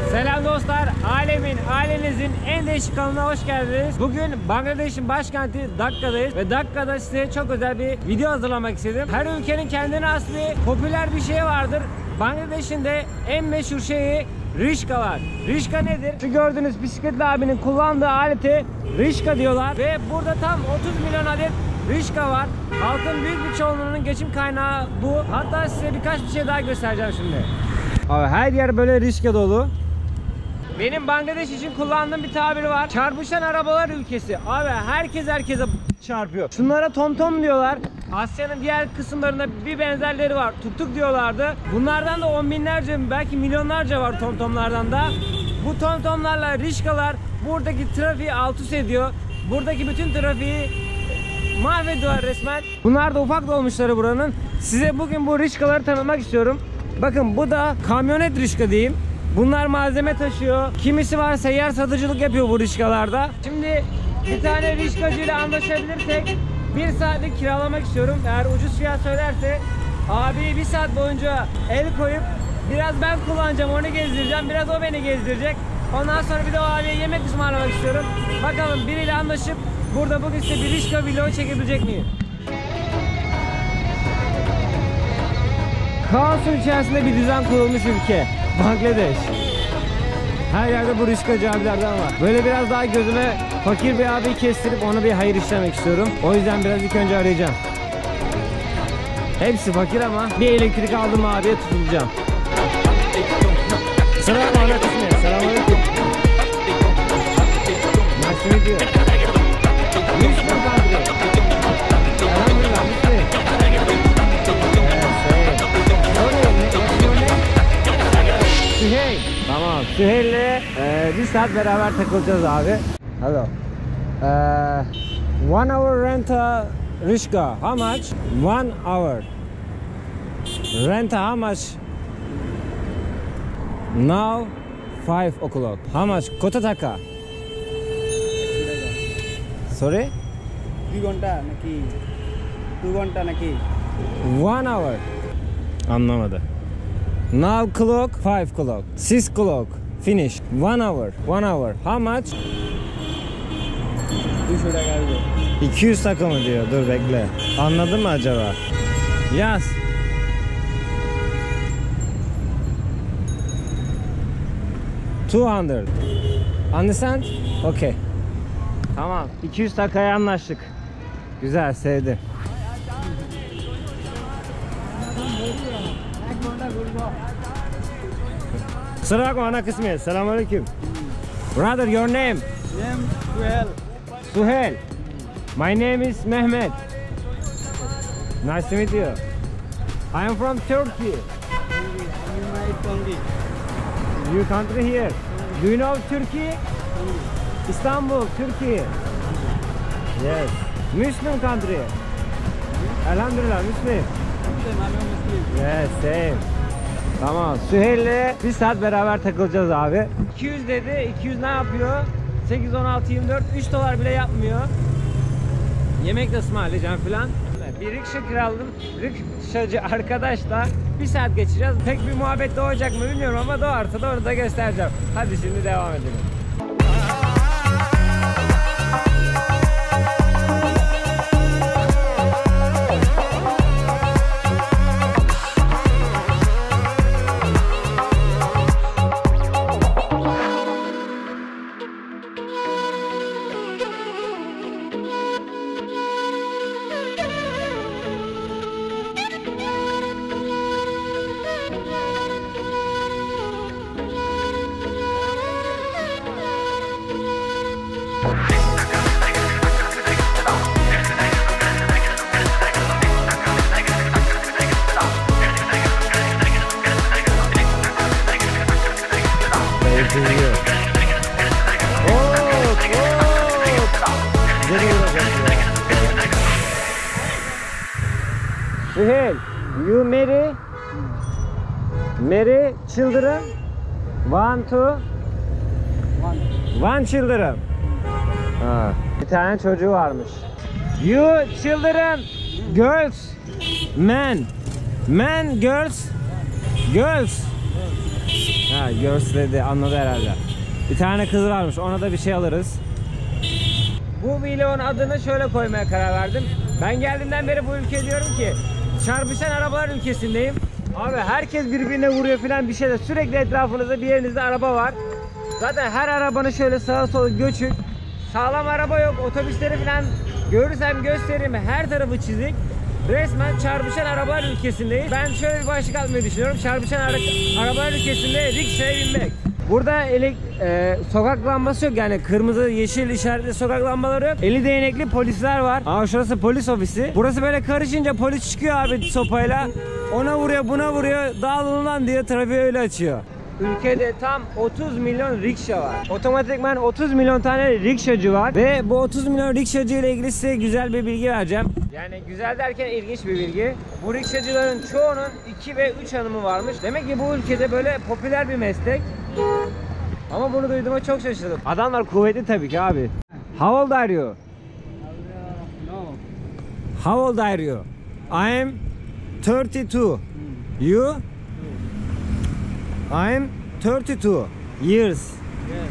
Selam dostlar, ailenizin en değişik kanalına hoş geldiniz. Bugün Bangladeş'in başkenti Dhakka'dayız ve Dhakka'da size çok özel bir video hazırlamak istedim. Her ülkenin kendine has bir popüler bir şey vardır. Bangladeş'in de en meşhur şeyi Rişka var. Rişka nedir? Şu gördüğünüz bisikletli abinin kullandığı alete Rişka diyorlar ve burada tam 30 milyon adet Rişka var. Halkın büyük bir çoğunluğunun geçim kaynağı bu. Hatta size birkaç bir şey daha göstereceğim şimdi. Abi her yer böyle Rişka dolu. Benim Bangladeş için kullandığım bir tabiri var. Çarpışan arabalar ülkesi. Abi herkese çarpıyor. Şunlara tomtom diyorlar. Asya'nın diğer kısımlarında bir benzerleri var. Tuk tuk diyorlardı. Bunlardan da on binlerce, belki milyonlarca var tomtomlardan da. Bu tomtomlarla Rişkalar buradaki trafiği alt üst ediyor. Buradaki bütün trafiği mahvediyorlar resmen. Bunlar da ufak dolmuşları buranın. Size bugün bu Rişkaları tanıtmak istiyorum. Bakın bu da kamyonet Rişka diyeyim. Bunlar malzeme taşıyor. Kimisi var seyyar satıcılık yapıyor bu Rişkalarda. Şimdi bir tane Rişkacıyla anlaşabilirsek 1 saatlik kiralamak istiyorum. Eğer ucuz fiyat söylerse abi 1 saat boyunca el koyup biraz ben kullanacağım, onu gezdireceğim, biraz o beni gezdirecek. Ondan sonra bir de o abiye yemek ısmarlamak istiyorum. Bakalım biriyle anlaşıp burada bugün size bir Rişka vlogu çekebilecek miyim? Kaosun içerisinde bir düzen kurulmuş ülke Bangladeş. Her yerde bu Rişkacı abilerden var. Böyle biraz daha gözüme fakir bir abiyi kestirip ona bir hayır işlemek istiyorum. O yüzden biraz ilk önce arayacağım. Hepsi fakir ama bir elektrik aldım abiye tutulacağım. Selamünaleyküm. Selamünaleyküm. Nasıl gidiyor? Müslüm kadri. Elhamdülillah Müslüm. Süheyl. Tamam. Süheyl'le 1 saat beraber takılacağız abi. Hello. 1 hour rent a Rishka. How much? 1 hour. Rent how much? Now 5 o'clock. How much? Kota taka? Sorry? 2 ঘন্টা নাকি 2 ঘন্টা নাকি 1 hour. Anlamadı. Now clock 5 o'clock. 6 o'clock. Finish. 1 hour. 1 hour. How much? 200 টাকা আসবে 200 taka mı diyor? Dur bekle. Anladın mı acaba? Yaz. $200. Understand? Okay. Tamam. 200 takaya anlaştık. Güzel, sevdim. Selamünaleyküm. Brother, your name? Name Suhel. Suhel. My name is Mehmet. Nice to meet you. I am from Turkey. Your country here. Do you know Turkey? Istanbul, Turkey. Yes. Muslim country. Elhamdülillah, Muslim. Yes, same. Tamam. Süheyl'le 1 saat beraber takılacağız abi. 200 dedi. 200 ne yapıyor? 8, 16, 24. $3 bile yapmıyor. Yemek de ısmarlayacağım filan. Bir rikşa kiraladım. Rikşacı arkadaşla 1 saat geçeceğiz. Pek bir muhabbet doğacak mı bilmiyorum ama doğarsa da onu da göstereceğim. Hadi şimdi devam edelim. Suhel, you marry children? One children. Ha, bir tane çocuğu varmış. You children, girls, men, girls, Ha, girls dedi, anladı herhalde. Bir tane kız varmış, ona da bir şey alırız. Bu vlogun adını şöyle koymaya karar verdim. Ben geldiğimden beri bu ülke diyorum ki çarpışan arabalar ülkesindeyim. Abi herkes birbirine vuruyor falan bir şeyler. Sürekli etrafınızda bir yerinizde araba var. Zaten her arabanın şöyle sağa sola göçük. Sağlam araba yok. Otobüsleri falan görürsem göstereyim. Her tarafı çizik. Resmen çarpışan arabalar ülkesindeyiz. Ben şöyle bir başlık atmayı düşünüyorum. Çarpışan arabalar ülkesinde rikşaya binmek. Burada sokak lambası yok, yani kırmızı yeşil işaretli sokak lambaları yok. Eli değnekli polisler var. Aa, şurası polis ofisi. Burası böyle karışınca polis çıkıyor abi sopayla. Ona vuruyor, buna vuruyor. Dağılın lan diye trafiği öyle açıyor. Ülkede tam 30 milyon rikşa var. Otomatikman 30 milyon tane rikşacı var. Ve bu 30 milyon rikşacı ile ilgili size güzel bir bilgi vereceğim. Yani güzel derken ilginç bir bilgi. Bu rikşacıların çoğunun 2 ve 3 hanımı varmış. Demek ki bu ülkede böyle popüler bir meslek. Ama bunu duyduğuma çok şaşırdım. Adamlar kuvvetli tabii ki abi. How old are you? No. How old are you? I am 32. You? I am 32 years. Yes.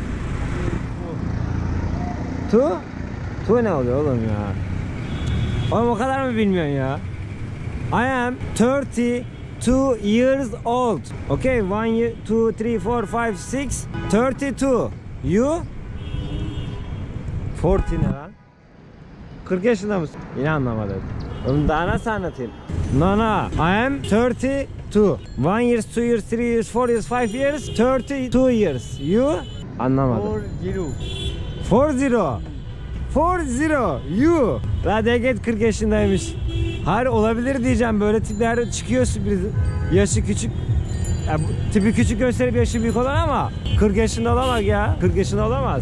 Two? Two ne oluyor oğlum ya? Oğlum o kadar mı bilmiyorsun ya? I am 32 years old. Okay, 1 year, 2, 3, 4, 5, 6, 32. You? 40 ne lan? 40 yaşında mısın? Yine anlamadım. Oğlum daha nasıl anlatayım? No no, I am 32. 1 years, 2 years, 3 years, 4 years, 5 years, 32 years. You? Anlamadım. 40. 40. You. La Deget 40 yaşındaymış. Hayır, olabilir diyeceğim, böyle tipler çıkıyor sürpriz. Yaşı küçük. Ya, tipi küçük gösterip yaşı büyük olan ama 40 yaşında olamaz ya. 40 yaşında olamaz.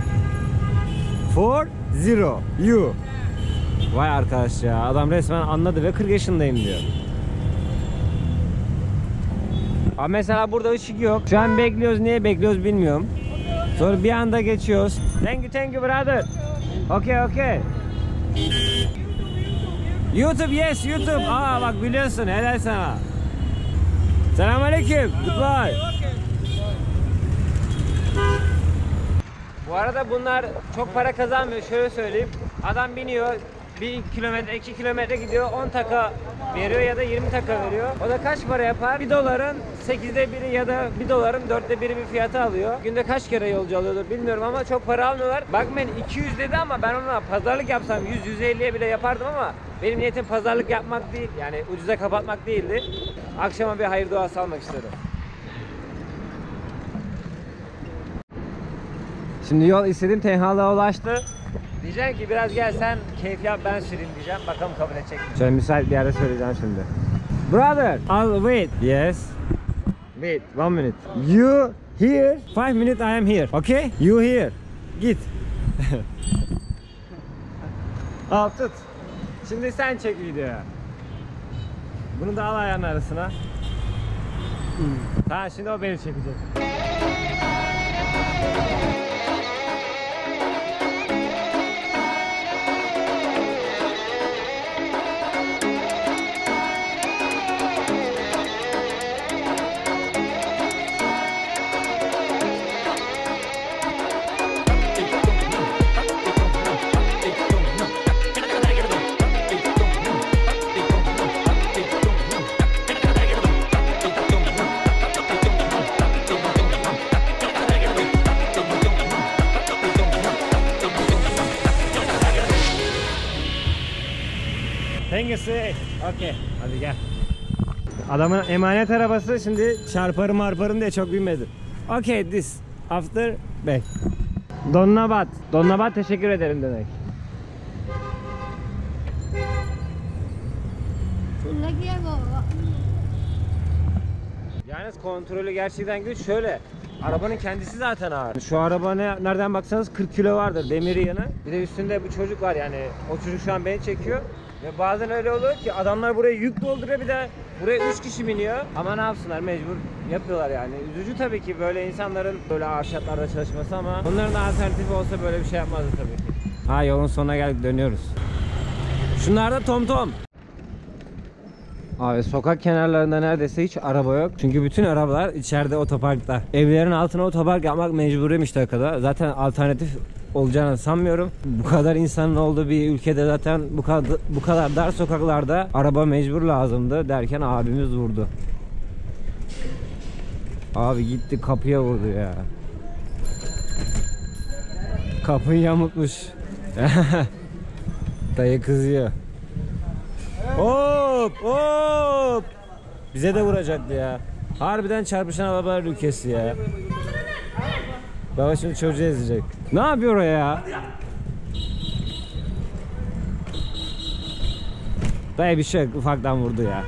40. You. Vay arkadaş ya, adam resmen anladı ve 40 yaşındayım diyor. Ama mesela burada ışık yok. Şu an bekliyoruz, niye bekliyoruz bilmiyorum. Sonra bir anda geçiyoruz. Thank you brother. Okay. YouTube, yes YouTube. Aa bak biliyorsun, helal sana. Selamünaleyküm. Goodbye. Bu arada bunlar çok para kazanmıyor, şöyle söyleyeyim. Adam biniyor, 1 kilometre 2 kilometre gidiyor, 10 taka veriyor ya da 20 taka veriyor. O da kaç para yapar? 1 doların 8'de biri ya da 1 doların 4'te biri bir fiyatı alıyor. Günde kaç kere yolcu alıyordur bilmiyorum ama çok para almıyorlar. Bakmayın 200 dedi ama ben ona pazarlık yapsam 100-150'ye bile yapardım ama benim niyetim pazarlık yapmak değil, yani ucuza kapatmak değildi. Akşama bir hayır duası almak istedim. Şimdi yol istediğim tenhalığa ulaştı. Diyeceğim ki biraz gel sen keyif yap, ben süreyim diyeceğim. Bakalım kabul edecek mi? Şöyle müsait bir yerde söyleyeceğim şimdi. Brother, I'll wait. Yes. Wait, 1 minute. You here, 5 minutes I am here. Okay? You here. Git. Al tut. Şimdi sen çek videoya. Bunu da al ayağın arasına. Tamam, şimdi o beni çekecek. Hangisi? Okey. Hadi gel. Adamın emanet arabası, şimdi çarparım marparım diye çok binmedi. Okay, this. After back. Donnabat. Donnabat teşekkür ederim demek. Yalnız kontrolü gerçekten güç. Şöyle, arabanın kendisi zaten ağır. Şu araba nereden baksanız 40 kilo vardır, demiri yanı. Bir de üstünde bu çocuk var, yani o çocuk şu an beni çekiyor. Ve bazen öyle oluyor ki adamlar buraya yük dolduruyor, bir de buraya 3 kişi biniyor. Ama ne yapsınlar, mecbur yapıyorlar yani. Üzücü tabii ki böyle insanların böyle ağır şartlarda çalışması ama onların alternatifi olsa böyle bir şey yapmazdı tabii ki. Ha, yolun sonuna geldik, dönüyoruz. Şunlar da TomTom. Abi sokak kenarlarında neredeyse hiç araba yok. Çünkü bütün arabalar içeride otoparkta. Evlerin altına otopark yapmak mecburiymiş Dakika'da. Zaten alternatif olacağını sanmıyorum. Bu kadar insanın olduğu bir ülkede zaten bu kadar dar sokaklarda araba mecbur lazımdı derken abimiz vurdu. Abi gitti kapıya vurdu ya. Kapıyı yamultmuş. Dayı kızıyor. Hop hop. Bize de vuracaktı ya. Harbiden çarpışan arabalar ülkesi ya. Baba şimdi çocuğu ezecek. Ne yapıyor o ya? Dayı bir şey yok, ufaktan vurdu ya.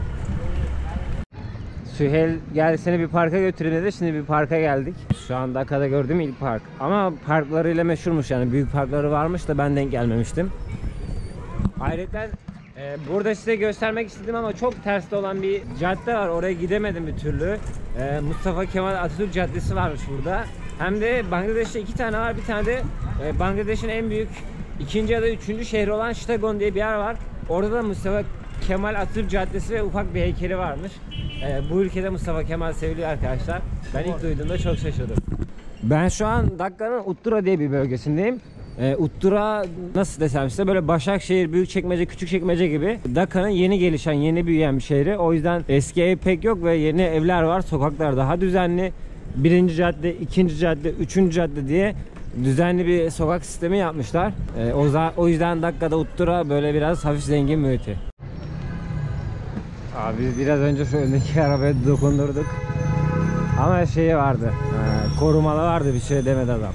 Süheyl gel seni bir parka götüreyim dedi. Şimdi bir parka geldik. Şu an Dakika'da gördüğüm ilk park. Ama parklarıyla meşhurmuş yani. Büyük parkları varmış da ben denk gelmemiştim. Ayrıca burada size göstermek istedim ama çok terste olan bir cadde var. Oraya gidemedim bir türlü. Mustafa Kemal Atatürk Caddesi varmış burada. Hem de Bangladeş'te 2 tane var. Bir tane de Bangladeş'in en büyük ikinci ya da üçüncü şehri olan Chittagong diye bir yer var. Orada da Mustafa Kemal Atatürk Caddesi ve ufak bir heykeli varmış. Bu ülkede Mustafa Kemal seviliyor arkadaşlar. Ben ilk duyduğumda çok şaşırdım. Ben şu an Dakka'nın Uttura diye bir bölgesindeyim. Uttura nasıl desem size böyle Başakşehir, Büyükçekmece, Küçükçekmece gibi Dakka'nın yeni gelişen, yeni büyüyen bir şehri. O yüzden eski ev pek yok ve yeni evler var. Sokaklar daha düzenli. Birinci cadde, ikinci cadde, üçüncü cadde diye düzenli bir sokak sistemi yapmışlar. O yüzden Dakka'da Uttura böyle biraz hafif zengin muhiti. Abi biz biraz önce şu öndeki arabaya dokundurduk. Ama şeyi vardı. Korumalı vardı, bir şey demedi adam.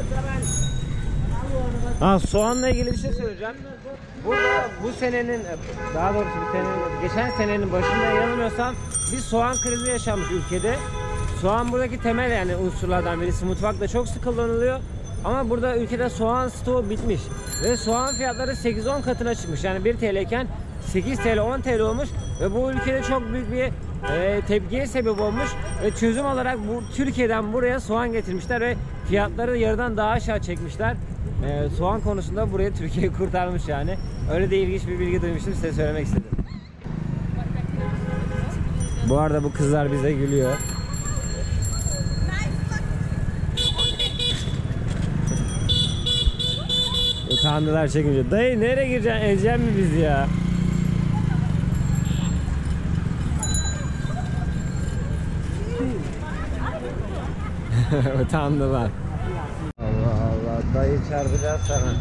Soğanla ilgili bir şey söyleyeceğim. Burada bu senenin, daha doğrusu geçen senenin başında yanılmıyorsam bir soğan krizi yaşanmış ülkede. Soğan buradaki temel yani unsurlardan birisi. Mutfakta çok sık kullanılıyor. Ama burada ülkede soğan stoğu bitmiş. Ve soğan fiyatları 8-10 katına çıkmış. Yani 1 TL iken 8 TL 10 TL olmuş. Ve bu ülkede çok büyük bir tepkiye sebep olmuş. Ve çözüm olarak Türkiye'den buraya soğan getirmişler ve fiyatları yarıdan daha aşağı çekmişler. Soğan konusunda buraya Türkiye kurtarmış yani. Öyle de ilginç bir bilgi duymuştum, size söylemek istedim. Bu arada bu kızlar bize gülüyor. Utandılar çekince. Dayı nereye gireceksin? Ezeceksin mi bizi ya? Utandılar. Allah Allah, dayı çarpacağız sana.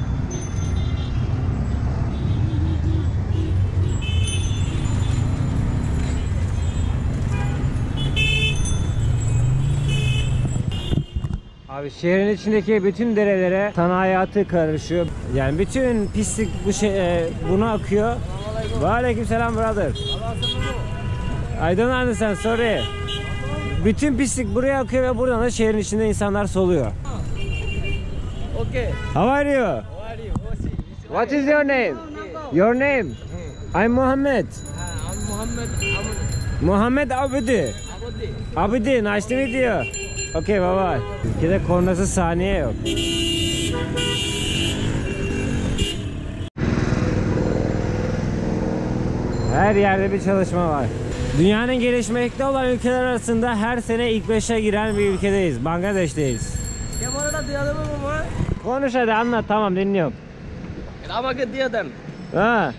Abi şehrin içindeki bütün derelere sanayi hayatı karışıyor. Yani bütün pislik buna akıyor. Ve aleykümselam brother. I don't understand, sorry. Bütün pislik buraya akıyor ve buradan da şehrin içinde insanlar soluyor. Okay. How are you? How are you? What is your name? Your name? I'm Muhammed. I'm Muhammed Muhammed Abdi. Abdi, nice to meet you. Okay, bye bye. Ülkede kornası saniye yok. Her yerde bir çalışma var. Dünyanın gelişmekte olan ülkeler arasında her sene ilk 5'e giren bir ülkedeyiz. Bangladeş'teyiz. Konuş hadi, anlat, tamam dinliyorum. Kenapa diyelim? Ha.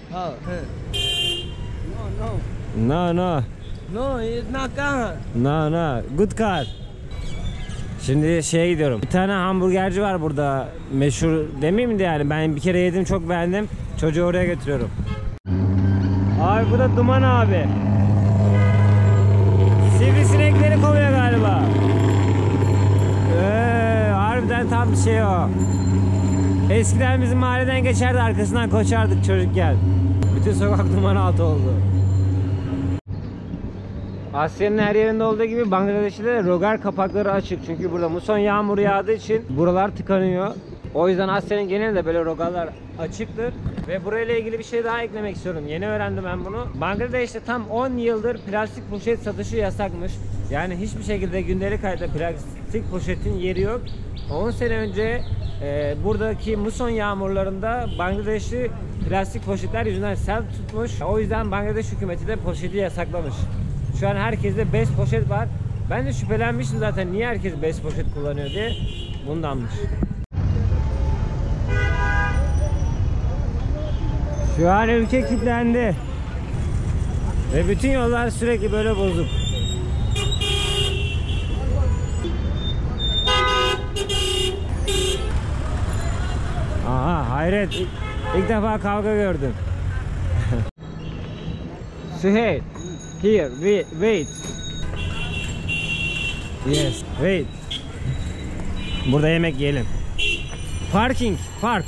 No. No, it's not car. No. Good car. Şimdi şeye gidiyorum. Bir tane hamburgerci var burada. Meşhur demeyeyim de yani. Ben bir kere yedim, çok beğendim. Çocuğu oraya götürüyorum. Abi bu da Duman abi. Sivrisinekleri kovuyor galiba. Harbiden tam bir şey o. Eskiden bizim mahalleden geçerdi, arkasından koşardık çocukken. Bütün sokak duman altı oldu. Asya'nın her yerinde olduğu gibi Bangladeş'te de rogar kapakları açık. Çünkü burada muson yağmuru yağdığı için buralar tıkanıyor. O yüzden Asya'nın genelinde böyle rogarlar açıktır. Ve burayla ilgili bir şey daha eklemek istiyorum. Yeni öğrendim ben bunu. Bangladeş'te tam 10 yıldır plastik poşet satışı yasakmış. Yani hiçbir şekilde gündelik hayatta plastik poşetin yeri yok. 10 sene önce buradaki muson yağmurlarında Bangladeşli plastik poşetler yüzünden sel tutmuş. O yüzden Bangladeş hükümeti de poşeti yasaklamış. Şu an herkeste bez poşet var. Ben de şüphelenmiştim zaten niye herkes bez poşet kullanıyor diye. Bundanmış. Şu an ülke kilitlendi. Ve bütün yollar sürekli böyle bozuk. Aha hayret. İlk defa kavga gördüm. Süheyl. Here, wait. Yes, wait. Burada yemek yiyelim. Park.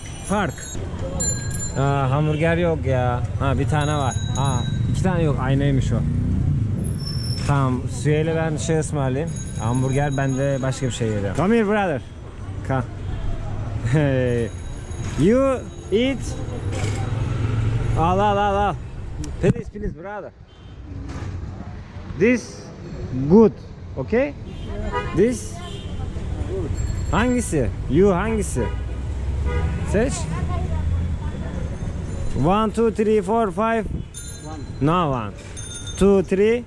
Aa, hamburger yok ya. Ha bir tane var. Aa, 2 tane yok. Aynıymış o. Tamam. Süheyl'e ben şey ısmarlayayım. Hamburger, ben de başka bir şey yiyeceğim. Come here brother. Come. You eat. Al. Please brother. This good. Okay? This hangisi? You hangisi? Seç. 1, 2, 3, 4, 5. No 1, 2,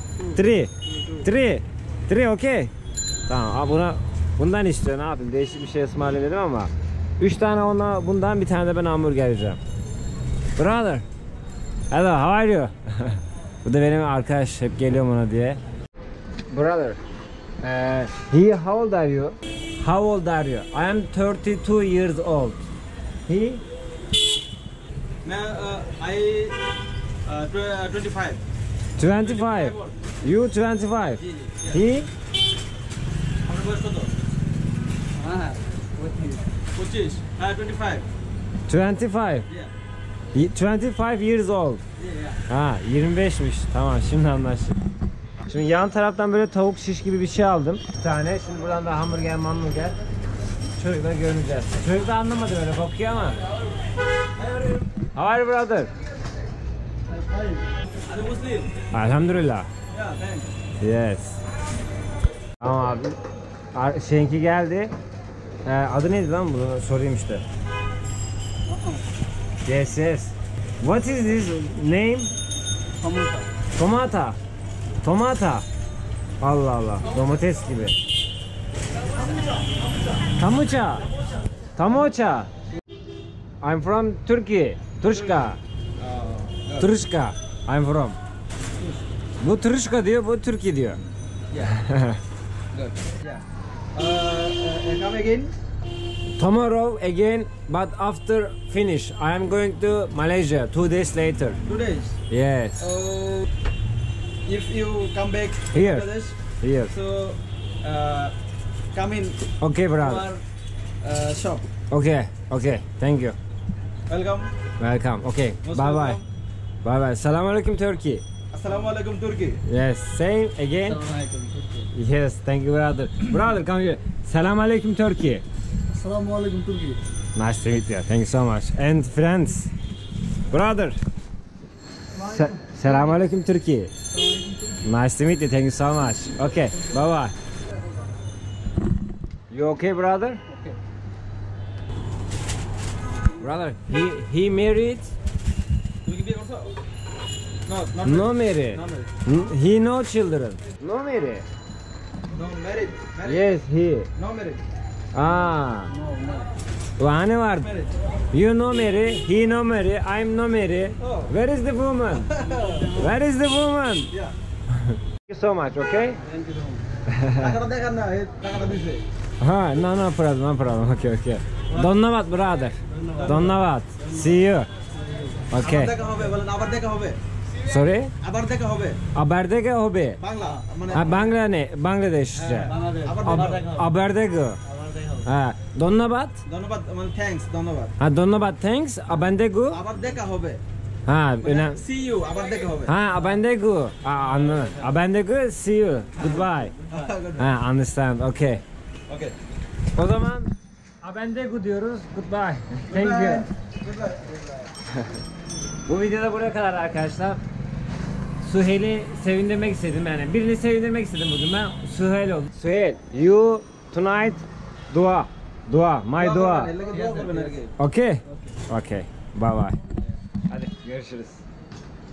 3. 3, okay. Tamam. Bundan istiyor. Ne yapayım? Değişik bir şey ısmarlayayım ama 3 tane bundan, bir tane de ben hamburger yiyeceğim. Brother. Hello, how are you? Bu da benim arkadaş, hep geliyorum ona diye. Brother, how old are you? How old are you? I am 32 years old. He? I 25. 25. You 25. He? আপনার বয়স কত? হ্যাঁ 25. 25. 25. Yeah. 25 years old. Yeah. Ha 25'miş. Tamam, şimdi anlaştık. Şimdi yan taraftan böyle tavuk şiş gibi bir şey aldım. Bir tane. Şimdi buradan da hamburger. Çocuklar görüneceğiz. Çocuk da anlamadı, böyle bakıyor ama. How are you brother? Are you Muslim? Elhamdülillah. Yeah, thanks. Yes. Tamam abi. Şeyinki geldi. Adı neydi lan, bunu sorayım işte. Yes. What is this name? Tomata. Allah. Domates gibi. Tamocha. I'm from Turkey. Turşka. I'm from. Bu Turşka diyor, bu Türkiye diyor. Yeah. Good. Yeah. Come again? Tomorrow again, but after finish, I am going to Malaysia 2 days later. 2 days. Yes. If you come back Here. to this, Here. so come in Okay, to brother. our shop. Okay. Thank you. Welcome. Okay. Most Bye. welcome. Bye. Assalamualaikum Turkey. Assalamualaikum Turkey. Yes. Same again. Yes. Thank you, brother. Brother, come here. Assalamualaikum Turkey. Assalamualaikum Turkey. Nice to meet you. Thank you so much. And friends, brother. Assalamualaikum Turkey. Nice to meet you. Thank you so much. Okay. Bye. You okay, brother? Okay. Brother, he married? You give me also? Not No married. Not married. He no children. No married. No married. Yes, he. No married. No. Vahane var. Married. You no marry, he no marry, I'm no marry. Oh. Where is the woman? Where is the woman? Yeah. Thank you so much, okay? Thank you so much. টাকাটা দেখান না, এই টাকাটা দিছে। No problem. Okay. Donnavat, brother. Donnavat. See you. Okay. আবার দেখা হবে, বলেন আবার দেখা হবে। Sorry? আবার দেখা হবে। Aberdege hobe. বাংলা মানে Bangladesh. বাংলাদেশ। আবার দেখা হবে। Aberdege. Ha. Donnavat? ধন্যবাদ মানে থ্যাঙ্কস ধন্যবাদ। Donnavat, thanks. Abendegu. আবার দেখা হবে। Ha. See you আবার দেখা হবে। Ha, Abendegu. Abendegu, see you. Goodbye. Understand. Okay. Okay. O zaman Abendegu diyoruz. Goodbye. Thank you. Bu videoda buraya kadar arkadaşlar. Süheyl'i sevindirmek istedim yani. Birini sevindirmek istedim bugün ben. Süheyl oldu. Süheyl, you tonight dua. My dua. এর লাগে দোয়া করবেন আর কি। Okay. Bay bay. Hadi görüşürüz.